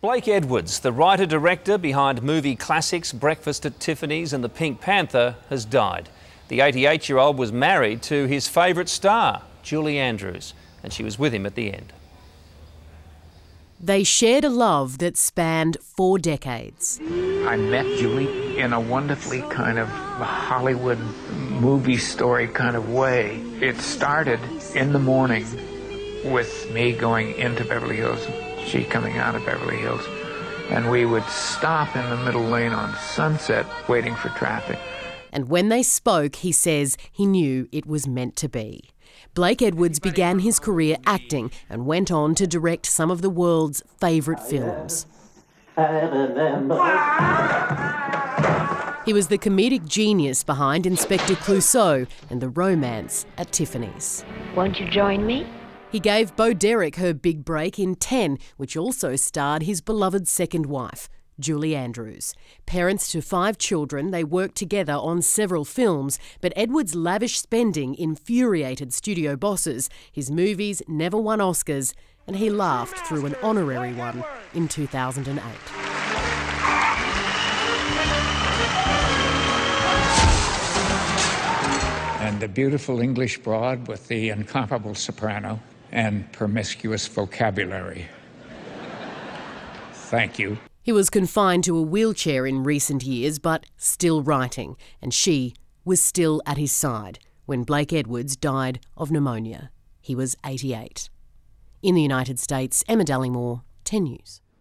Blake Edwards, the writer-director behind movie classics Breakfast at Tiffany's and The Pink Panther, has died. The 88-year-old was married to his favourite star, Julie Andrews, and she was with him at the end. They shared a love that spanned 4 decades. I met Julie in a wonderfully kind of Hollywood movie story kind of way. It started in the morning with me going into Beverly Hills, she coming out of Beverly Hills, and we would stop in the middle lane on Sunset waiting for traffic. And when they spoke, he says he knew it was meant to be. Blake Edwards began his career acting and went on to direct some of the world's favourite films. He was the comedic genius behind Inspector Clouseau and The Romance at Tiffany's. Won't you join me? He gave Bo Derek her big break in 10, which also starred his beloved second wife, Julie Andrews. Parents to 5 children, they worked together on several films, but Edwards' lavish spending infuriated studio bosses. His movies never won Oscars, and he laughed through an honorary one in 2008. And the beautiful English broad with the incomparable soprano and promiscuous vocabulary. Thank you. He was confined to a wheelchair in recent years, but still writing, and she was still at his side when Blake Edwards died of pneumonia. He was 88. In the United States, Emma Dallimore, 10 News.